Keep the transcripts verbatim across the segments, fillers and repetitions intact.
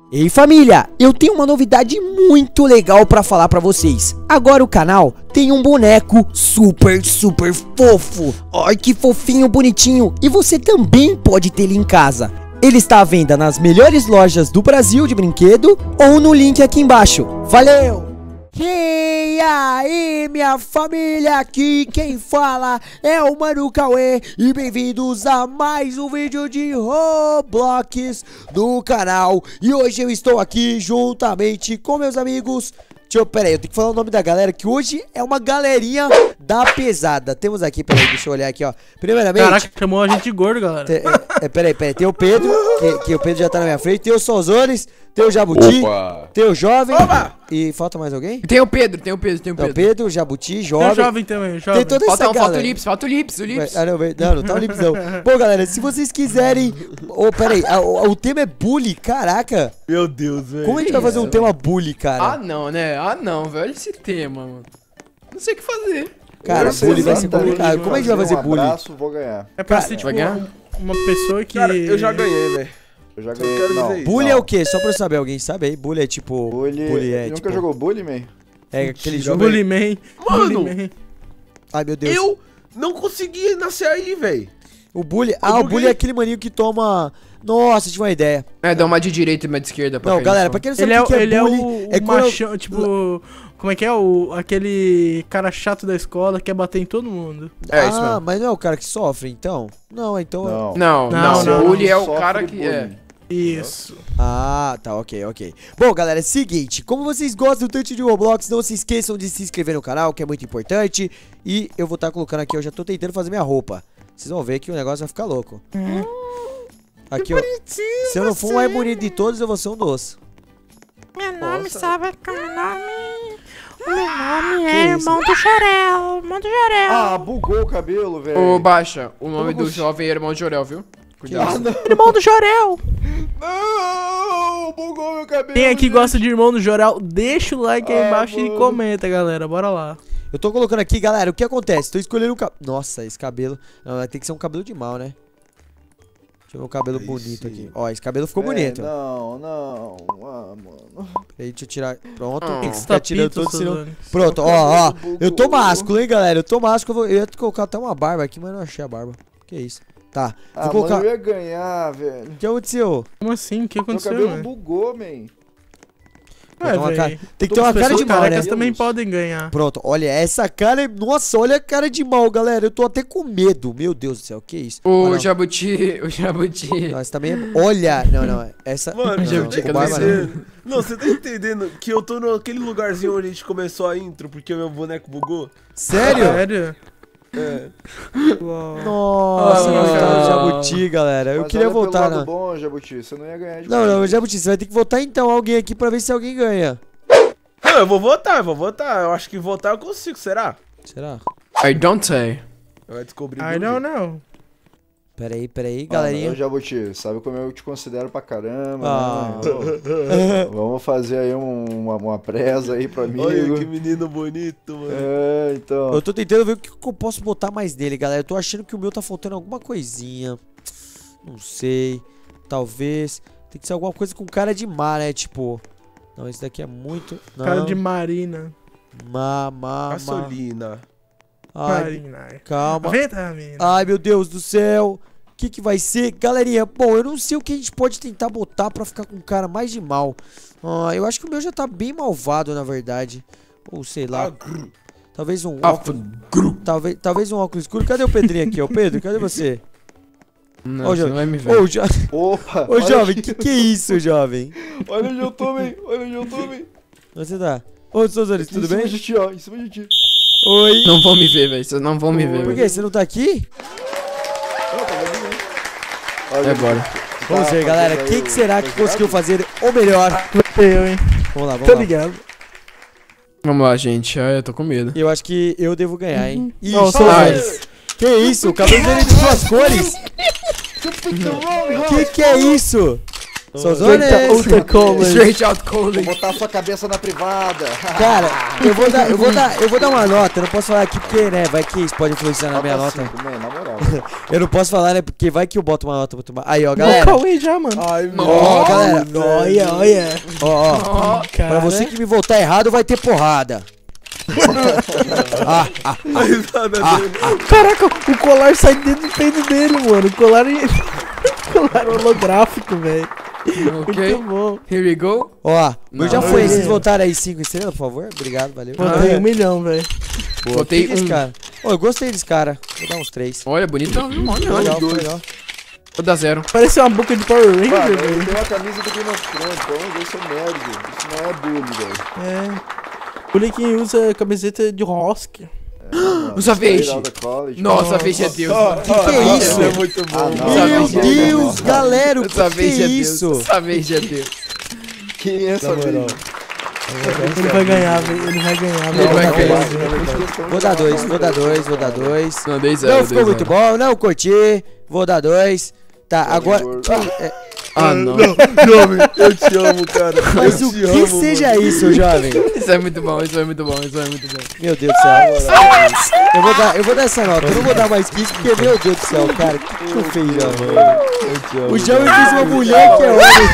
Ei família, eu tenho uma novidade muito legal pra falar pra vocês. Agora o canal tem um boneco super, super fofo. Ai, que fofinho, bonitinho. E você também pode ter ele em casa. Ele está à venda nas melhores lojas do Brasil de brinquedo ou no link aqui embaixo. Valeu! E aí, minha família, aqui quem fala é o Mano Cauê e bem-vindos a mais um vídeo de Roblox do canal. E hoje eu estou aqui juntamente com meus amigos. Deixa eu, pera aí, eu tenho que falar o nome da galera, que hoje é uma galerinha da pesada. Temos aqui, peraí, deixa eu olhar aqui, ó. Primeiramente... Caraca, chamou a gente de gordo, galera. Te, é, é, peraí, peraí, tem o Pedro, que, que o Pedro já tá na minha frente. Tem o Solzones, tem o Jabuti, Opa. tem o Jovem. Opa. E falta mais alguém? Tem o Pedro, tem o Pedro, tem o Pedro. Tem o Pedro, Jabuti, Jovem. Tem o Jovem também, Jovem. Tem toda Falta, essa um, falta o galera. Lips, falta o Lips, o Lips. Ah, não, não, não tá o Lips não. Bom, galera, se vocês quiserem... Oh, pera aí, a, o, o tema é bully, caraca. Meu Deus, velho. Como a gente vai fazer um tema bully, cara? Ah não, né? Ah não, velho, olha esse tema, mano. Não sei o que fazer. Cara, Eu bully vai ser exatamente, complicado. Como a gente vai fazer um bully? abraço, vou ganhar. É pra Cara, ser tipo vai ganhar? uma, uma pessoa que... Cara, eu já ganhei, velho. Eu já Só ganhei. quero Não, dizer isso. Bully não. é o quê? Só pra eu saber, alguém sabe aí? Bully é tipo... Bully. bully é Nunca tipo... jogou Bully, man? É aquele Mentira, jogo... Bully Man. Mano! Bully Man. Ai, meu Deus. Eu não consegui nascer aí, velho. O bully... Ah, o buguei. bully é aquele maninho que toma... Nossa, tive uma ideia. É, dá uma de direita e uma de esquerda pra Não, cair galera, no pra chão. quem não sabe Ele o é, que, que é ele é bully... o, é o quando... machão, tipo... Como é que é? O, aquele cara chato da escola que quer bater em todo mundo. É, isso Ah, mesmo. mas não é o cara que sofre, então? Não, então... Não. Não, Não, não, não, o bully é o Sofre cara que bullying. é. Isso. Ah, tá, ok, ok. Bom, galera, é o seguinte, como vocês gostam tanto de Roblox, não se esqueçam de se inscrever no canal, que é muito importante. E eu vou estar colocando aqui, eu já tô tentando fazer minha roupa. Vocês vão ver que o negócio vai ficar louco. Aqui, ó. Se eu não for o mais bonito de todos, eu vou ser um doce. Meu nome, Nossa. sabe qual é o meu nome? O meu nome Que é isso? Irmão do Jorel, Irmão do Jorel. Ah, bugou o cabelo, velho. Ô, Baixa, o nome do Como jovem é irmão de Jorel, viu? Cuidado. Irmão do Jorel. Não, bugou meu cabelo. Quem aqui gente. gosta de Irmão do Jorel, deixa o like aí Ah, embaixo e mano. comenta, galera. Bora lá. Eu tô colocando aqui, galera, o que acontece? Tô escolhendo o cabelo... Nossa, esse cabelo... Não, vai ter que ser um cabelo de mal, né? Deixa eu ver um cabelo Aí bonito sim. aqui. Ó, esse cabelo ficou É, bonito. Não, não. Ah, mano. Peraí, deixa eu tirar... Pronto, Ah. tem que ficar tirando Tapito, todo, senão... Suzane. Pronto, ó, ó. Bugou. Eu tô másculo, hein, galera? Eu tô másculo. Eu, vou... eu ia colocar até uma barba aqui, mas não achei a barba. Que isso? Tá, Ah, vou colocar... mano, eu ia ganhar, velho. O que aconteceu? Como assim? O que Meu aconteceu, cabelo mano? bugou, man. Tem que ter uma cara, véi. tem que ter uma cara Pessoas de mal, né? carecas também podem ganhar. Pronto, olha, essa cara... é- Nossa, olha a cara de mal, galera. Eu tô até com medo. Meu Deus do céu, que isso? Ah, O não. Jabuti, o Jabuti. Nossa, também é... Olha... Não, não, essa... Mano, não, já não, tinha com que barba descer. não. Não, você tá entendendo que eu tô naquele lugarzinho onde a gente começou a intro porque o meu boneco bugou? Sério? Sério? É. Uau. Nossa, Ah. coitado do Jabuti, galera. Eu Mas queria olha pelo voltar lado na... bom, Jabuti, você não ia ganhar de Não, mim. não, Jabuti, você vai ter que votar então alguém aqui pra ver se alguém ganha. Não, eu vou votar, eu vou votar. Eu acho que votar eu consigo, será? Será? I don't say. Vai descobrir. I don't know. Pera aí, pera aí, Ah, galerinha. mas, ô, Jabuti, sabe como eu te considero pra caramba, Ah. né? Ô, vamos fazer aí um- uma, uma presa aí pro amigo. Olha que menino bonito, mano. É, então. Eu tô tentando ver o que eu posso botar mais nele, galera. Eu tô achando que o meu tá faltando alguma coisinha. Não sei. Talvez. Tem que ser alguma coisa com cara de mar, né? Tipo... Não, esse daqui é muito... Não. Cara de Marina. Ma, ma, ma. Gasolina. Ai, Marina. calma. Vitamina. Ai, meu Deus do céu. O que que vai ser? Galerinha, bom, eu não sei o que a gente pode tentar botar pra ficar com um cara mais de mal. Ah, eu acho que o meu já tá bem malvado, na verdade. Ou sei lá. Talvez um Ah, óculos... Talvez, talvez um óculos escuro. Cadê o Pedrinho aqui? Ô, Pedro, cadê você? Não, Ô, você jovem. não vai me ver. Ô, jo... Opa! Ô jovem, que que é isso, jovem? Olha onde eu tô, man. Olha onde eu tô, man. Onde você tá? Ô, Souzanes, tudo Em cima bem? de ti, ó. Em cima de ti. Oi. Não vão me ver, velho. Vocês não vão me ver, Por velho. quê? Você não tá aqui? Olha, É bora. Vamos tá ver, galera. fazendo Quem aí que o- será que o conseguiu jogado? fazer o melhor? Eu, hein? Vamos lá, vamos Tô lá. ligado. Vamos lá, gente. Ah, eu tô com medo. Eu acho que eu devo ganhar, hein? Ih, Não, Souzanes. Que isso? O cabelo dele é de duas cores? Que que é isso? Souzanes. Outra cola. Straight out calling. Vou botar sua cabeça na privada. Cara, eu vou dar, eu vou dar, eu vou dar uma nota. Eu não posso falar aqui porque, né, vai que isso pode influenciar na minha nota. Cinco, man, na moral. mano. Eu não posso falar, né? Porque vai que eu boto uma nota muito mais. Aí, ó, Ó, o galera. Cauê já, mano. Ai, meu Ó, galera. Olha, olha. Ó, ó. Ó, Cara, Pra você que me voltar errado, vai ter porrada. ah, ah, A risada dele. Caraca, o colar sai dentro do peito dele, mano. O colar, o colar holográfico, velho. ok. Muito bom. Here we go. ó. Não. Eu já foi. É. Vocês voltaram aí cinco estrelas, por favor? Obrigado, valeu. Botei um milhão, velho. Boa. Botei Quem que é esse um. cara? Ô, eu gostei desse cara. Vou dar uns três. Olha, bonitão, viu? Olha, olha. Legal, foi legal. Vou dar zero. Parece uma boca de Power Ranger, Mano, velho. ele tem uma camisa do Game of Thrones, pelo amor de Deus, eu sou nerd. Isso não é bullying, velho. É. O Linkin usa camiseta de Rosk. Usa Vage. Straight Outta College. Nossa, Vage é Deus. mano. Que que é isso? É muito bom. Ah, não. Meu Essa Deus, galera, o que, Essa que é Vage é Deus. isso? Essa Vage é Deus. Quem é essa Na moral. Vage? Ele vai ganhar, velho. Ele vai ganhar, Ele vai velho. ganhar. Vou dar dois, vou dar dois, vou dar dois. Não, dei zero. Não ficou muito bom, não curti. Vou dar dois. Tá, agora. É, Ah, não. Jovem, eu te amo, cara. mas eu o te que amo, seja isso, jovem? Isso é muito bom, isso é muito bom, isso é muito bom. Meu Deus do céu. Eu vou dar, eu vou dar essa nota. Eu não vou dar mais que isso, porque, meu Deus do céu, cara. O que, que eu fiz, jovem? Eu te amo. O jovem fez uma mulher que é homem.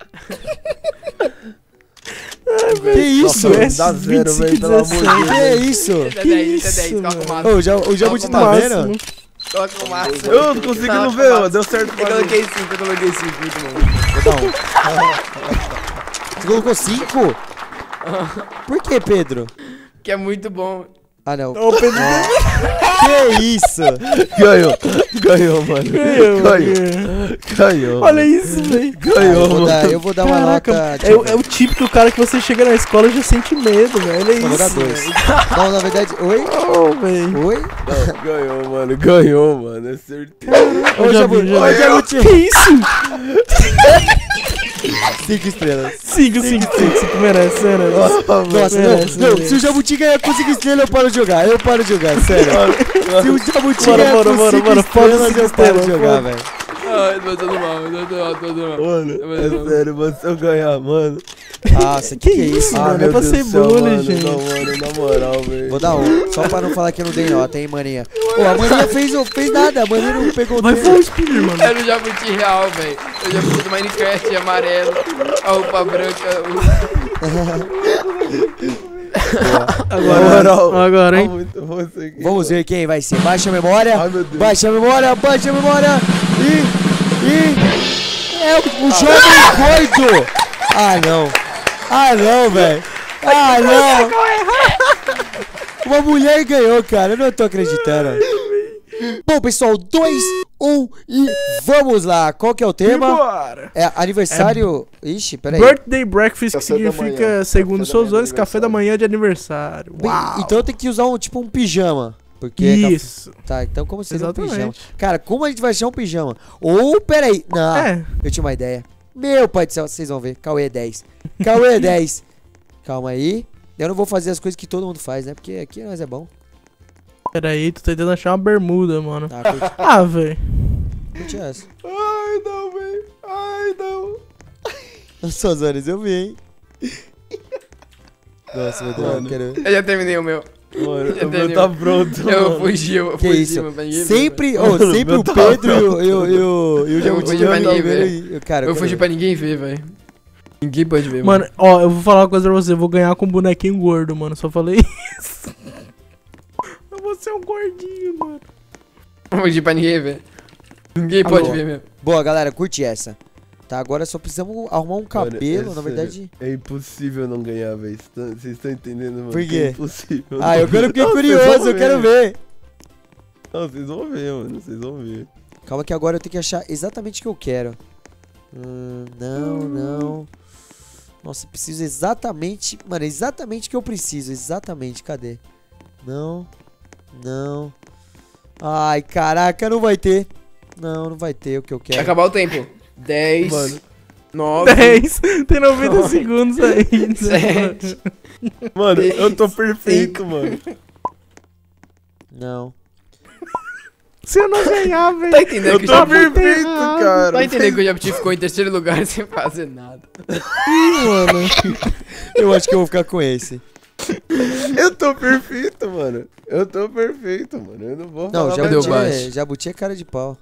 Que isso? Dá zero, velho, pelo amor de Deus. Que é isso? Isso é dez, isso é dez, isso, coloca o mano? máximo. Ô, o Ja- o Jabuti tá Máximo. vendo? Coloca o máximo. Eu não consigo não ver, ó. Deu certo Eu pra mim. coloquei cinco, eu coloquei cinco, muito bom. Vou dar um. Você colocou cinco? Por que, Pedro? Que é muito bom. Ah, não. Ô, Pedro, Que isso? Ganhou. Ganhou, mano. ganhou, Ganhou. ganhou. Ganhou. Olha isso, velho. Ah, eu, Ganhou, vou mano. dar, eu vou dar uma Caraca, nota. deixa é, eu o- ver. é o típico cara que você chega na escola e já sente medo, velho. Olha Eu vou dar isso. dois. velho. Não, na verdade. Oi? Ô, velho. Oi? Não, ganhou, mano. Ganhou, mano. É certeza. Ô, já Jabuti. vi, já Ô, vi. Jabuti. Que isso? Cinco estrelas. Cinco, cinco, cinco, cinco, merece, merece. Nossa, merece, não, não. merece. Se o Jabuti ganhar com cinco estrelas, eu paro de jogar. Eu paro de jogar, sério. Se o Jabuti Bora, ganhar bora, com bora, cinco bora, foda estrelas, cinco eu paro de estrelas, jogar, foda. velho. Ai, tô todo mal, tô todo mal, tô todo mal. Mano, é sério, mano. Se eu ganhar, mano. Nossa, que que é isso? mano? é meu pra Deus ser do céu, bullying, mano. gente. Não, mano, na moral, velho. Vou dar um, só pra não falar que eu não dei nota, hein, maninha. Pô, a maninha fez, não fez nada, a maninha não pegou Vai tempo. full speed, mano. Era o Jabuti real, velho. O Jabuti do Minecraft amarelo, a roupa branca. Na Agora, moral. agora, Tá hein? muito bom isso aqui. Vamos ver quem vai ser. Baixa a memória, Ai, meu Deus. baixa a memória, baixa a memória. E, e... É o, o jovem doido. Ah, não. Ah, não, velho. Ah, não. Uma mulher ganhou, cara. Eu não tô acreditando. Bom, pessoal, dois, um e vamos lá. Qual que é o tema? Bora. É aniversário... Ixi, peraí. Birthday breakfast, que Café da significa, manhã. segundo Café da seus manhã anos, de café da manhã de aniversário. Bem, Uau. então tem que usar um tipo um pijama. Porque é café- Isso. Tá, então como seria um pijama? Exatamente. Cara, como a gente vai achar um pijama? Ou, peraí. Não, É. eu tinha uma ideia. Meu pai do céu, vocês vão ver. Cauê é dez. Cauê é dez. Calma aí. Eu não vou fazer as coisas que todo mundo faz, né? Porque aqui nós é bom. Pera aí, tô tentando achar uma bermuda, mano. Tá, curte, Ah, velho. curte essa. Ai, não, velho. Ai, não. As suas horas eu vi, hein? Nossa, meu Deus, eu Mano. quero ver. Eu já terminei o meu. Mano, Eu o meu tenho- tá pronto, Eu mano. fugi, eu Que fugi, isso? mano, pra ninguém ver, Sempre, Mano, oh, sempre meu o tá Pedro e o, e o, e o, e o Eu Jabuti fugi pra tá ninguém vendo ver. aí. Cara, Eu quero fugi ver. pra ninguém ver, velho. Ninguém pode ver, Mano, ó, eu vou falar uma coisa pra você. Eu vou ganhar com um bonequinho gordo, mano. Só falei isso. Eu vou ser um gordinho, mano. Não fugi pra ninguém ver. Ninguém pode ver mesmo. Boa, galera, curte essa. Tá, agora só precisamos arrumar um Mano, cabelo, é na sério, verdade. É impossível não ganhar, velho. Vocês estão entendendo, mano? Por que quê? É impossível. Ah, eu quero fiquei Não, vocês curioso, vão eu quero ver. Não, vocês vão ver, mano. Vocês vão ver. Calma que agora eu tenho que achar exatamente o que eu quero. Hum, não, não. Nossa, preciso exatamente... Mano, exatamente o que eu preciso. Exatamente, cadê? Não. Não. Ai, caraca, não vai ter. Não, não vai ter o que eu Vai quero. acabar o tempo. dez, Mano. nove, dez. Tem noventa segundos ainda. sete. Mano, Três, eu tô perfeito, mano. Não. Se eu não ganhar, velho. Tá entendendo Eu que o tô Jabuti... perfeito, cara. Tá entendendo que o Jabuti ficou em terceiro lugar sem fazer nada. Ih, mano. Eu acho que eu vou ficar com esse. Eu tô perfeito, mano. Eu tô perfeito, mano. Eu não vou Não, falar Cadê o jabuti baixo? é, jabuti é cara de pau.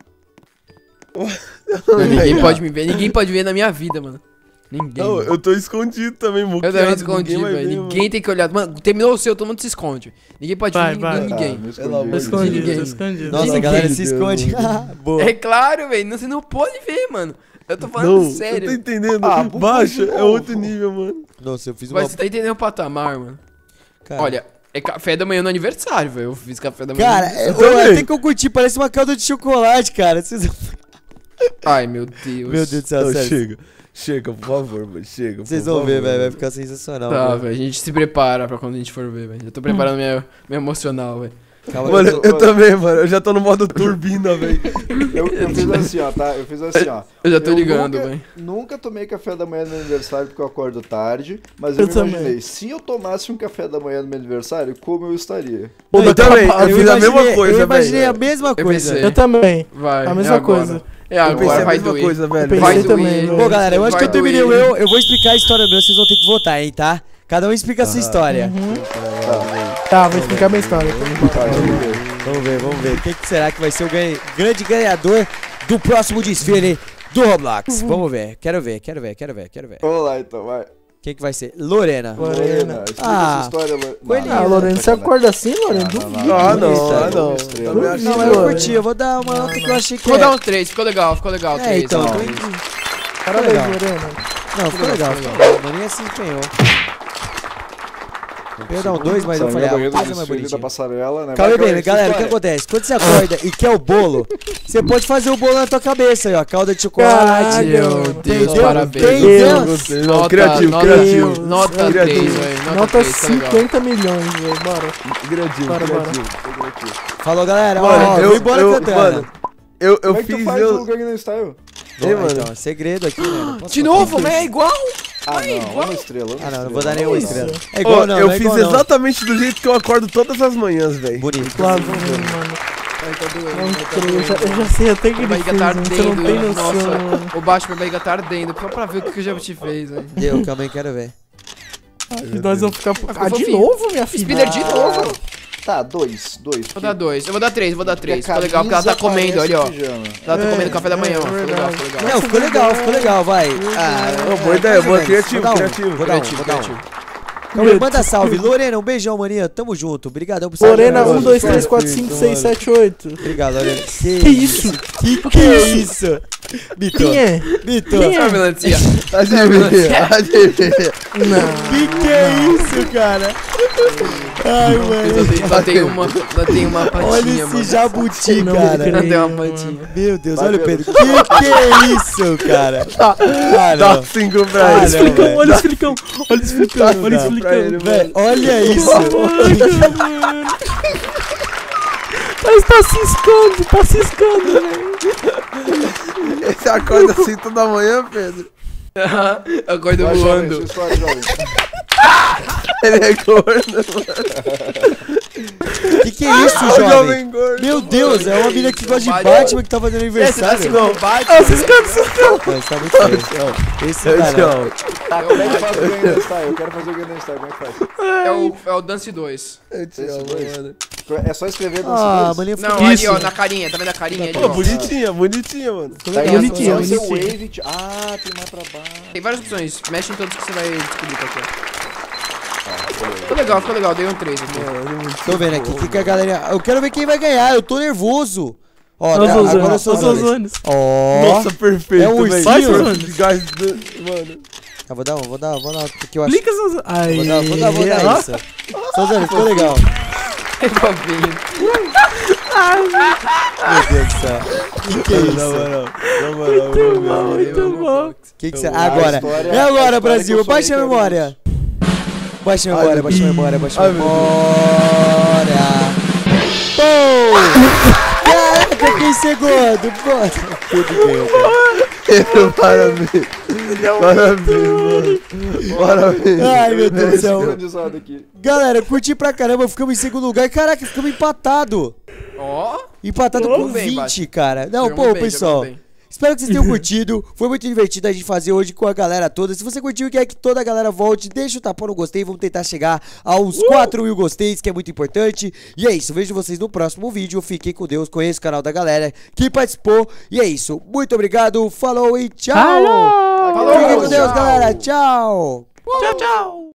Ninguém pode me ver, ninguém pode ver na minha vida, mano. Ninguém. Não, mano. eu tô escondido também, Eu muqueado. também escondi, ninguém vai velho. ver, Ninguém mano. tem que olhar. Mano, terminou o seu, todo mundo se esconde. Ninguém pode Vai, ver vai. ninguém. Ah, ninguém. me Pelo amor Tô de escondido, Ninguém. tô escondido. Nossa, a Ninguém. galera se Deus. esconde. Boa. É claro, velho. Você não pode ver, mano. Eu tô falando Não, você sério. tá entendendo? Ah, bugu Baixo de é novo. outro nível, mano. Nossa, eu fiz uma... Mas você tá entendendo o patamar, mano. Cara, Olha, é café da manhã no aniversário, velho. Eu fiz café da manhã. Cara, no eu, aniversário. também. até que eu curti, parece uma calda de chocolate, cara. Vocês... Ai, meu Deus. Meu Deus do céu, Não, sério. chega. Chega, por favor, mano. Chega. Vocês por vão ver, favor, velho. Vai mano. ficar sensacional. Tá, velho. velho. A gente se prepara pra quando a gente for ver, velho. Eu tô preparando minha, minha emocional, velho. Calma, Mano, eu eu, tô- também, mano. Eu já tô no modo turbina, velho. Eu, eu fiz assim, ó, tá? Eu fiz assim, ó. Eu já tô ligando, nunca- velho. Nunca tomei café da manhã no meu aniversário porque eu acordo tarde, mas eu, Eu me também. imaginei, se eu tomasse um café da manhã no meu aniversário, como eu estaria? Pô, eu também. Eu Eu fiz a mesma imaginei- coisa, Eu imaginei velho. a mesma Eu coisa. pensei. Eu também. Vai. A é mesma agora. coisa. É Eu agora, pensei a vai mesma doer. coisa, velho. pensei Vai também, doer. velho. Bom, galera, eu acho que eu Vai terminei o doer. meu. Eu vou explicar a história do meu, vocês vão ter que votar, hein, tá? Cada um explica a sua história. Tá, vou explicar minha história. Tá, deixa eu ver. Vamos ver, vamos ver. Quem que será que vai ser o ganha- grande ganhador do próximo desfile do Roblox? Vamos ver. Quero ver, quero ver, quero ver, quero ver. Vamos lá então, vai. Quem que vai ser? Lorena. Lorena. explica Ah, essa história, Lorena. coelhinho. Ah, Lorena, você acorda assim, Lorena? Não, não, Duvido. Ah, não, Eita, ah, não. estrela. Também acho Não, que mas eu não. curti, eu vou dar uma nota que eu achei que Vou é. dar um três, ficou legal, ficou legal. É, três, então, ó. tô em- Parabéns, legal. Lorena. Não, ficou legal, ficou ficou legal. Não nem assim empenhou. Eu ia dar um dois, mas eu falei, ah, o dois é mais da bonitinho. passarela, né? Calma aí, Vai, bem, vai, galera, o que história. acontece? Quando você acorda e quer o bolo, você pode fazer o bolo na tua cabeça aí, ó. Calda de chocolate. Caralho. Meu Deus, Entendeu? parabéns. Entendeu? Gostei, não, Nota, criativo, nota, criativo. Nota Criativo. três, velho. Nota Nota três, tá legal. cinquenta milhões, velho. Bora. Criativo, Bora, bora. criativo. Falou, galera. Mano, ó, eu, vou embora eu, cantando. mano, eu, eu Como é que tu fiz, faz eu... o Gangnam Style? Bom, Ei, mano. então, segredo aqui, né? Não posso De falar. novo, mas é igual. Ah, Ai, não, igual. uma estrela. uma Ah, não, não estrela. vou dar nenhuma Isso. estrela. É Ó, igual não, eu não é fiz igual não. exatamente do jeito que eu acordo todas as manhãs, velho. Bonito. Claro, mano. Não creio, eu já, eu já sei até que Minha ele barriga fez, tá mano. Você não tem ardendo. noção, mano. Nossa, o baixo minha barriga tá ardendo. Só pra ver o que que o Jabuti fez, velho. Eu também quero ver. E nós vamos ficar... ficou Ah, de fofinho. novo, minha filha? Spinner de novo. Tá, dois, dois. Vou dar dois. Eu vou dar três, eu vou dar três. Porque a Ficou legal, porque ela tá camisa comendo ali, parece ó. pijama. Ela tá É, comendo café da manhã, é ó. Ficou legal, verdade. ficou legal. Não, ficou legal, ficou legal, vai. Ah, Não, boa ideia, boa, criativo, Vou dar um, criativo. Vou dar um, Criativo, vou dar um. criativo. Calma aí, manda salve. Lorena, um beijão, maninha. Tamo junto. Obrigadão por Lorena, saber. um, dois, três, quatro, cinco, seis, sete, oito. Obrigado, Lorena. Que, Que isso? Que que é isso? Bito. Quem é? Bito. Quem é? Ó, melancia. Adivinha, adivinha. Não. Que que é isso, cara? Ai, Eu mano. só tenho- Só tem uma, só tem uma Olha plantinha, esse mano. jabuti, Não cara. creio. Só tem uma mano. plantinha. Meu Deus, Vai, olha o Pedro. Pedro. Que que é isso, cara? Ah, Dá não. cinco pra Ah, ele. não, Explicão, velho. olha o explicão. Olha o explicão, olha o Dá pra explicão. ele, Velho, olha isso. Mas tá ciscando, tá ciscando, velho. Você acorda assim toda manhã, Pedro? Eu acordo Vai, jovem, voando. sua história, jovem. Ele é gordo, mano. Que que é isso, O jovem? jovem gordo. Meu Deus, é uma mina que gosta de Batman. Batman que tá fazendo É, você tá aniversário. assim como bate? Não, isso tá muito feio. Esse Esse cara. ó. Tá, como é que faz o Gangnam Style? Eu quero fazer o Gangnam Style, como é que faz? É o, é o Dance dois. Eu te amo, mano. É só escrever no Ah, seguinte. maninha Não, ficou... ali Isso. ó, na carinha, tá vendo a carinha ali, Pô, ó? bonitinha, bonitinha, mano. Tá aí, Bonitinho, só seu bonitinho. wave de- Ah, tem mais pra baixo. Tem várias opções, mexe em todos que você vai descobrir qual que é. Ficou legal, ficou legal, dei um três aqui. Tô vendo aqui, que, que a galera... Eu quero ver quem vai ganhar, eu tô nervoso. Ó, Os tá, Ozones, agora eu sou os Ozones. Ozones. Ó. Nossa, perfeito, É um velho. ursinho? Vai, de gás do- Mano. Ah, vou dar um, vou dar, vou dar, porque eu acho... Clica essas... Aí. Vou dar, vou dar, vou dar ó. isso. Sozano, ficou legal. É fofinho. Meu Deus do céu. Que que é Na isso? moral, na moral, Muito eu bom, amo, muito eu amo. bom. Que que cê... A Agora. história- É a agora, história Brasil. que eu Baixa a sonhei que eu memória. Baixa a Ai, memória, meu baixa a Deus. memória, baixa a Ai, meu memória. Pô! Caraca, quem segundo? Pô. Tudo bem, cara. Pedro, parabéns. Parabéns, mano. Parabéns. Ai, meu Deus do Esse céu. grandiosado aqui. Galera, curti pra caramba. Ficamos em segundo lugar. Caraca, ficamos empatados. Ó, Empatado Jogou com bem, vinte, Bate. cara. Não, jogou pô, bem, pessoal. jogou bem. Espero que vocês tenham curtido. Foi muito divertido a gente fazer hoje com a galera toda. Se você curtiu e quer que toda a galera volte, deixa o tapão no gostei. Vamos tentar chegar aos quatro mil gosteis, que é muito importante. E é isso, vejo vocês no próximo vídeo. Fiquem com Deus, conheça o canal da galera que participou. E é isso, muito obrigado, falou e tchau. Falou! Fiquem com Deus, galera, tchau. Tchau, tchau!